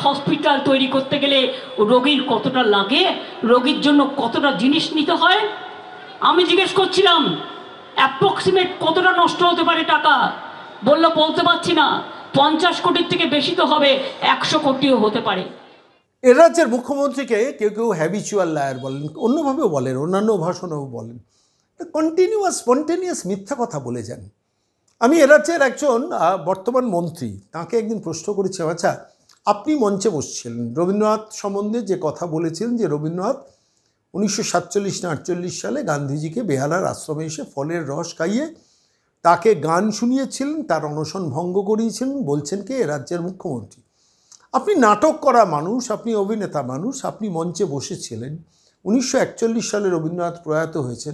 Hospital তৈরি করতে গেলে রোগীর কতটা লাগে, রোগীর জন্য কতটা জিনিস নিতে হয়। আমি জিজ্ঞেস করছিলাম অ্যাপ্রক্সিমেট কতটা নষ্ট হতে পারে টাকা, বললো বলতে পারছি না, 50 কোটির থেকে বেশি তো হবে, 100 কোটিও হতে পারে। এ রাজ্যের মুখ্যমন্ত্রীকে কেউ কেউ হ্যাবিচুয়াল লায়ার বলেন, অন্যভাবেও বলেন, অন্যান্য ভাষণেও বলেন, স্পন্টেনিয়াস মিথ্যা কথা বলে যান। আমি এ রাজ্যের একজন বর্তমান মন্ত্রী, তাকে একদিন প্রশ্ন করেছি, আচ্ছা আপনি মঞ্চে বসছিলেন, রবীন্দ্রনাথ সম্বন্ধে যে কথা বলেছিলেন যে রবীন্দ্রনাথ 1947 না 48 সালে গান্ধীজিকে বেহালার আশ্রমে এসে ফলের রস খাইয়ে তাকে গান শুনিয়েছিলেন, তার অনশন ভঙ্গ করিয়েছিলেন, বলছেন কে? এ রাজ্যের মুখ্যমন্ত্রী। আপনি নাটক করা মানুষ, আপনি অভিনেতা মানুষ, আপনি মঞ্চে বসেছিলেন। 1941 সালে রবীন্দ্রনাথ প্রয়াত হয়েছেন।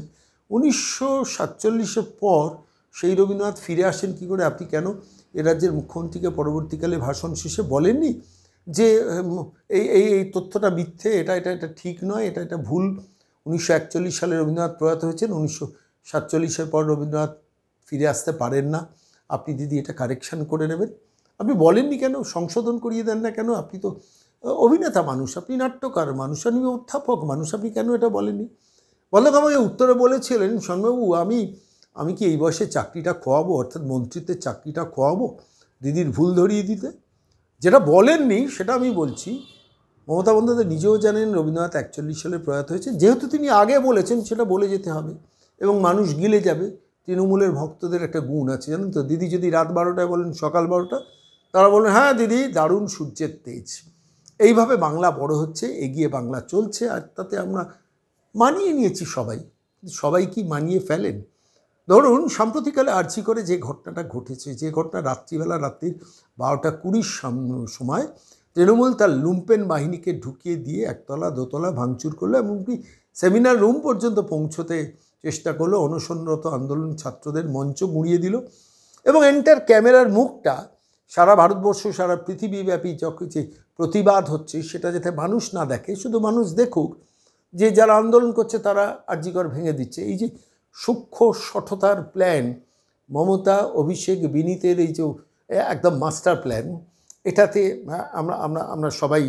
1947-এর পর সেই রবীন্দ্রনাথ ফিরে আসেন কী করে? আপনি কেন এ রাজ্যের মুখ্যমন্ত্রীকে পরবর্তীকালে ভাষণ শেষে বলেননি যে এই তথ্যটা মিথ্যে, এটা ঠিক নয়, এটা ভুল? 1941 সালে রবীন্দ্রনাথ প্রয়াত হয়েছেন, 1947-এর পর রবীন্দ্রনাথ ফিরে আসতে পারেন না, আপনি দিদি এটা কারেকশান করে নেবেন। আপনি বলেননি কেন? সংশোধন করিয়ে দেন না কেন? আপনি তো অভিনেতা মানুষ, আপনি নাট্যকার মানুষ, আপনি অধ্যাপক মানুষ, আপনি কেন এটা বলেননি? বল্লভ আমাকে উত্তরে বলেছিলেন, শোনবাবু আমি কি এই বয়সে চাকরিটা খোয়াবো, অর্থাৎ মন্ত্রিত্বের চাকরিটা খোয়াবো দিদির ভুল ধরিয়ে দিতে? যেটা বলেননি সেটা আমি বলছি। মমতা বন্দ্যোপাধ্যায় নিজেও জানেন রবীন্দ্রনাথ 41 সালে প্রয়াত হয়েছে, যেহেতু তিনি আগে বলেছেন সেটা বলে যেতে হবে এবং মানুষ গিলে যাবে। তৃণমূলের ভক্তদের একটা গুণ আছে জানেন তো, দিদি যদি রাত 12টায় বলেন সকাল 12টা, তারা বলেন হ্যাঁ দিদি দারুণ সূর্যের তেজ। এইভাবে বাংলা বড় হচ্ছে, এগিয়ে বাংলা চলছে, আর তাতে আমরা মানিয়ে নিয়েছি সবাই কি মানিয়ে ফেলেন? ধরুন সাম্প্রতিককালে আর্জি করে যে ঘটনাটা ঘটেছে, যে ঘটনা রাত্রির 12:20 সময় তৃণমূল তার লুম্পেন বাহিনীকে ঢুকিয়ে দিয়ে একতলা দোতলা ভাঙচুর করলো, এমনকি সেমিনার রুম পর্যন্ত পৌঁছতে চেষ্টা করলো, অনশনরত আন্দোলন ছাত্রদের মঞ্চ গুঁড়িয়ে দিল এবং এন্টার ক্যামেরার মুখটা সারা ভারতবর্ষ সারা পৃথিবীব্যাপী যখন যে প্রতিবাদ হচ্ছে সেটা যাতে মানুষ না দেখে, শুধু মানুষ দেখুক যে যারা আন্দোলন করছে তারা আরজিকর ভেঙে দিচ্ছে। এই যে সূক্ষ্ম শঠতার প্ল্যান, মমতা অভিষেক বিনীতের এই যে একদম মাস্টার প্ল্যান, এটাতে আমরা সবাই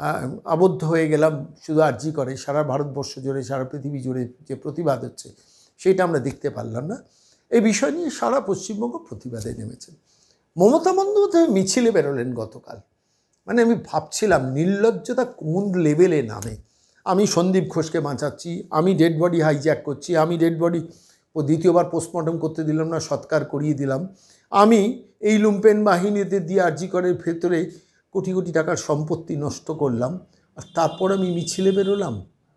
আবদ্ধ হয়ে গেলাম। শুধু আরজি করে সারা ভারতবর্ষ জুড়ে সারা পৃথিবী জুড়ে যে প্রতিবাদ হচ্ছে সেটা আমরা দেখতে পারলাম না। এই বিষয় নিয়ে সারা পশ্চিমবঙ্গ প্রতিবাদে নেমেছেন। মমতা বন্দ্যোপাধ্যায় মিছিলে বেরোলেন গতকাল, মানে আমি ভাবছিলাম নির্লজ্জতা কোন লেভেলে নামে। আমি সন্দীপ ঘোষকে বাঁচাচ্ছি, আমি ডেড বডি হাইজ্যাক করছি, আমি ডেড বডি দ্বিতীয়বার পোস্টমর্টম করতে দিলাম না, সৎকার করিয়ে দিলাম, আমি এই লুম্পেন বাহিনীদের দিয়ে আরজিকরের ভেতরে কোটি কোটি টাকার সম্পত্তি নষ্ট করলাম, আর তারপর আমি মিছিলে বেরোলাম।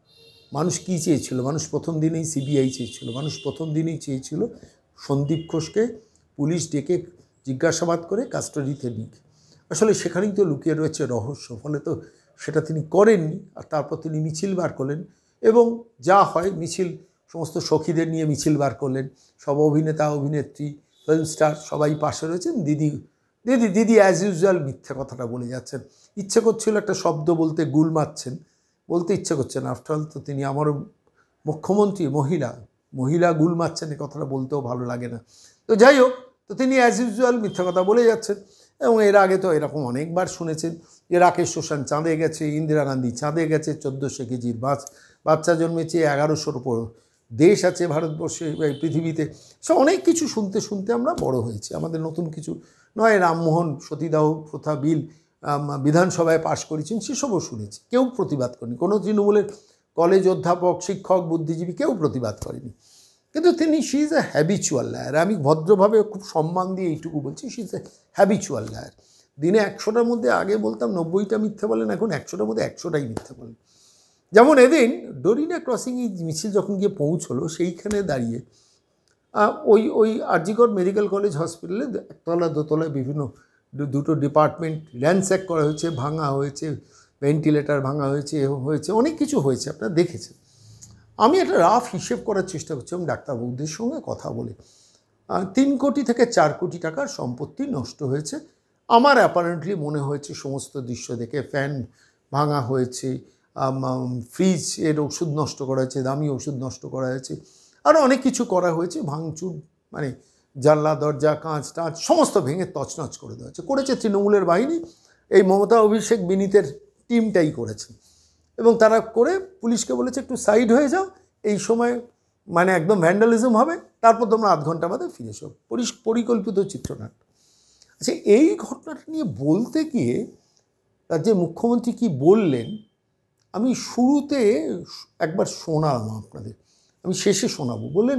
মানুষ কী চেয়েছিল? মানুষ প্রথম দিনেই সিবিআই চেয়েছিল, মানুষ প্রথম দিনেই চেয়েছিল সন্দীপ ঘোষকে পুলিশ ডেকে জিজ্ঞাসাবাদ করে কাস্টাডিতে নিক। আসলে সেখানেই তো লুকিয়ে রয়েছে রহস্য, ফলে তো সেটা তিনি করেননি। আর তারপর তিনি মিছিল বার করলেন এবং যা হয় মিছিল, সমস্ত সখীদের নিয়ে মিছিল বার করলেন, সব অভিনেতা অভিনেত্রী ফিল্ম স্টার সবাই পাশে রয়েছেন। দিদি দিদি দিদি অ্যাজ ইউজুয়াল মিথ্যে কথাটা বলে যাচ্ছেন। ইচ্ছে করছিল একটা শব্দ বলতে, গুল মারছেন, বলতে ইচ্ছে করছে না। আফটারঅল তো তিনি আমারও মুখ্যমন্ত্রী, মহিলা গুল মারছেন, এ কথাটা বলতেও ভালো লাগে না। তো যাই হোক, তো তিনি অ্যাজ ইউজুয়াল মিথ্যা কথা বলে যাচ্ছেন। এবং এর আগে তো এরকম অনেকবার শুনেছেন যে রাকেশ রোশন চাঁদে গেছে, ইন্দিরা গান্ধী চাঁদে গেছে, 1400 কেজির বাচ্চা জন্মেছে, 1100-র উপর দেশ আছে ভারতবর্ষে, পৃথিবীতে। সব অনেক কিছু শুনতে শুনতে আমরা বড় হয়েছি, আমাদের নতুন কিছু নয়। রামমোহন সতীদাহ প্রথা বিল বিধানসভায় পাশ করেছেন, সেসবও শুনেছি, কেউ প্রতিবাদ করেনি। কোনো তৃণমূলের কলেজ অধ্যাপক, শিক্ষক, বুদ্ধিজীবী কেউ প্রতিবাদ করেনি। কিন্তু she is a habitual liar. আমি ভদ্রভাবে খুব সম্মান দিয়ে এইটুকু বলছি, she is a habitual liar. দিনে 100টার মধ্যে আগে বলতাম 90টা মিথ্যে বলেন, এখন 100টার মধ্যে 100টাই মিথ্যে বলেন। যেমন এদিন ডরিনা ক্রসিং এই মিছিল যখন গিয়ে পৌঁছলো, সেইখানে দাঁড়িয়ে ওই আরজিকর মেডিকেল কলেজ হসপিটালে একতলা দোতলায় বিভিন্ন দুটো ডিপার্টমেন্ট র্যানস্যাক করা হয়েছে, ভাঙা হয়েছে, ভেন্টিলেটার ভাঙা হয়েছে, অনেক কিছু হয়েছে, আপনারা দেখেছেন। আমি একটা রাফ হিসেব করার চেষ্টা করছিলাম ডাক্তারবাবুদের সঙ্গে কথা বলে। 3 কোটি থেকে 4 কোটি টাকার সম্পত্তি নষ্ট হয়েছে আমার অ্যাপারেন্টলি মনে হয়েছে। সমস্ত দৃশ্য দেখে ফ্যান ভাঙা হয়েছে, ফ্রিজ এর ওষুধ নষ্ট করা হয়েছে, দামি ওষুধ নষ্ট করা হয়েছে, আরও অনেক কিছু করা হয়েছে। ভাঙচুর মানে জানলা দরজা কাঁচ টাঁচ সমস্ত ভেঙে তছনছ করে দেওয়া হয়েছে, করেছে তৃণমূলের বাহিনী এই মমতা অভিষেক বিনীতের টিমটাই করেছেন এবং তারা করে পুলিশকে বলেছে একটু সাইড হয়ে যাও, এই সময় মানে একদম ভ্যান্ডালিজম হবে, তারপর তোমরা আধ ঘন্টা বাদে ফিরে এসো। পরিকল্পিত চিত্রনাট্য। আচ্ছা, এই ঘটনাটা নিয়ে বলতে গিয়ে রাজ্যের মুখ্যমন্ত্রী কি বললেন আমি শুরুতে একবার শোনালাম আপনাদের, আমি শেষে শোনাবো। বললেন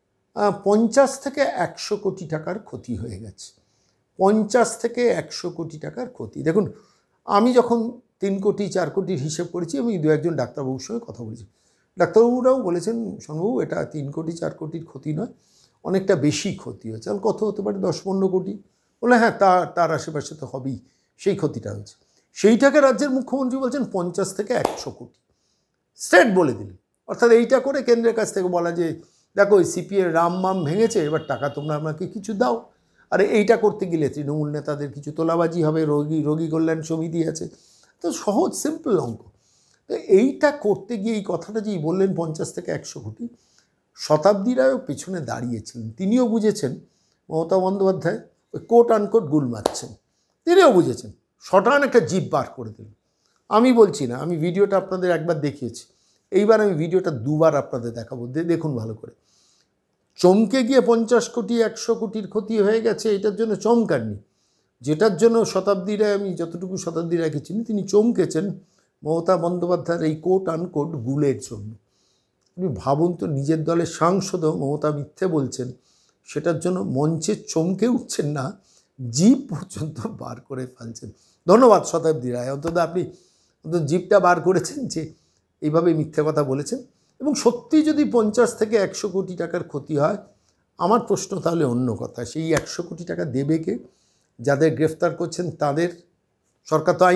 50 থেকে 100 কোটি টাকার ক্ষতি হয়ে গেছে। 50 থেকে 100 কোটি টাকার ক্ষতি। দেখুন, আমি যখন 3 কোটি 4 কোটির হিসেব করেছি, আমি 2-1 ডাক্তারবাবুর সঙ্গে কথা বলেছি। ডাক্তারবাবুরাও বলেছেন শোনবাবু এটা 3 কোটি 4 কোটির ক্ষতি নয়, অনেকটা বেশি ক্ষতি হয়েছে। আর কত হতে পারে 10-15 কোটি? বলে হ্যাঁ, তার আশেপাশে তো হবেই, সেই ক্ষতিটা হয়েছে। সেইটাকে রাজ্যের মুখ্যমন্ত্রী বলছেন 50 থেকে 100 কোটি স্ট্রেট বলে দিলেন। অর্থাৎ এইটা করে কেন্দ্রের কাছ থেকে বলা যে দেখো ওই সিপিএর রাম ভেঙেছে, এবার টাকা তোমরা আমাকে কিছু দাও। আর এইটা করতে গেলে তৃণমূল নেতাদের কিছু তোলাবাজি হবে, রোগী কল্যাণ সমিতি আছে, তো সহজ সিম্পল অঙ্ক। তো এইটা করতে গিয়ে এই কথাটা যেই বললেন 50 থেকে 100 কোটি, শতাব্দী রায়ও পেছনে দাঁড়িয়েছিলেন। তিনিও বুঝেছেন মমতা বন্দ্যোপাধ্যায় ওই কোট আনকোট গুল মারছেন, তিনিও বুঝেছেন। শটান একটা জিপ বার করে দিলেন। আমি বলছি না, আমি ভিডিওটা আপনাদের একবার দেখিয়েছি, এইবার আমি ভিডিওটা দুবার আপনাদের দেখাবো, দেখুন ভালো করে। চমকে গিয়ে 50 কোটি 100 কোটির ক্ষতি হয়ে গেছে এটার জন্য চমকাননি, যেটার জন্য শতাব্দী রায়, আমি যতটুকু শতাব্দী রায়কে চিনি, তিনি চমকেছেন মমতা বন্দ্যোপাধ্যায়ের এই কোট আনকোট গুলের জন্য। আপনি ভাবুন তো, নিজের দলের সাংসদও মমতা মিথ্যে বলছেন, সেটার জন্য মঞ্চে চমকে উঠছেন না, জিপ পর্যন্ত বার করে ফেলছেন। ধন্যবাদ শতাব্দী রায়, অন্তত আপনি জিপটা বার করেছেন যে এইভাবে মিথ্যে কথা বলেছেন। এবং সত্যি যদি 50 থেকে 100 কোটি টাকার ক্ষতি হয়, আমার প্রশ্ন তাহলে অন্য কথা, সেই 100 কোটি টাকা দেবে কে? যাদের গ্রেফতার করছেন তাদের, সরকার তো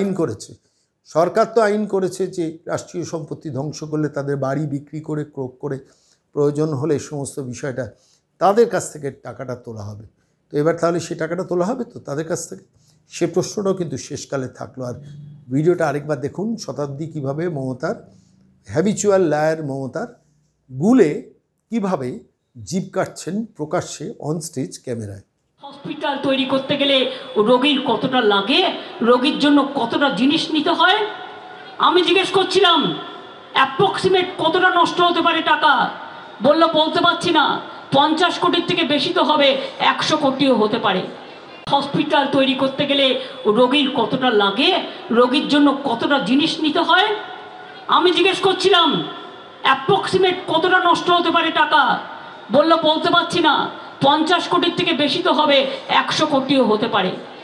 আইন করেছে যে রাষ্ট্রীয় সম্পত্তি ধ্বংস করলে তাদের বাড়ি বিক্রি করে, ক্রোক করে, প্রয়োজন হলে সমস্ত বিষয়টা তাদের কাছ থেকে টাকাটা তোলা হবে। তো এবার তাহলে সে টাকাটা তোলা হবে তো তাদের কাছ থেকে, সে প্রশ্নটাও কিন্তু শেষকালে থাকলো। আর ভিডিওটা আরেকবার দেখুন, শতাব্দী কীভাবে মমতার হ্যাবিচুয়াল লায়ার মমতার গুলে কিভাবে জিভ কাটছেন প্রকাশ্যে অনস্টেজ ক্যামেরায়। হসপিটাল তৈরি করতে গেলে রোগীর কতটা লাগে, রোগীর জন্য কতটা জিনিস নিতে হয়। আমি জিজ্ঞেস করছিলাম অ্যাপ্রক্সিমেট কতটা নষ্ট হতে পারে টাকা, বলতে পারছি না। 50 কোটির থেকে বেশি তো হবে, 100 কোটিও হতে পারে। হসপিটাল তৈরি করতে গেলে রোগীর কতটা লাগে, রোগীর জন্য কতটা জিনিস নিতে হয়। আমি জিজ্ঞেস করছিলাম অ্যাপ্রক্সিমেট কতটা নষ্ট হতে পারে টাকা, বলতে পারছি না। 50 কোটির থেকে বেশি তো হবে, 100 কোটিও হতে পারে।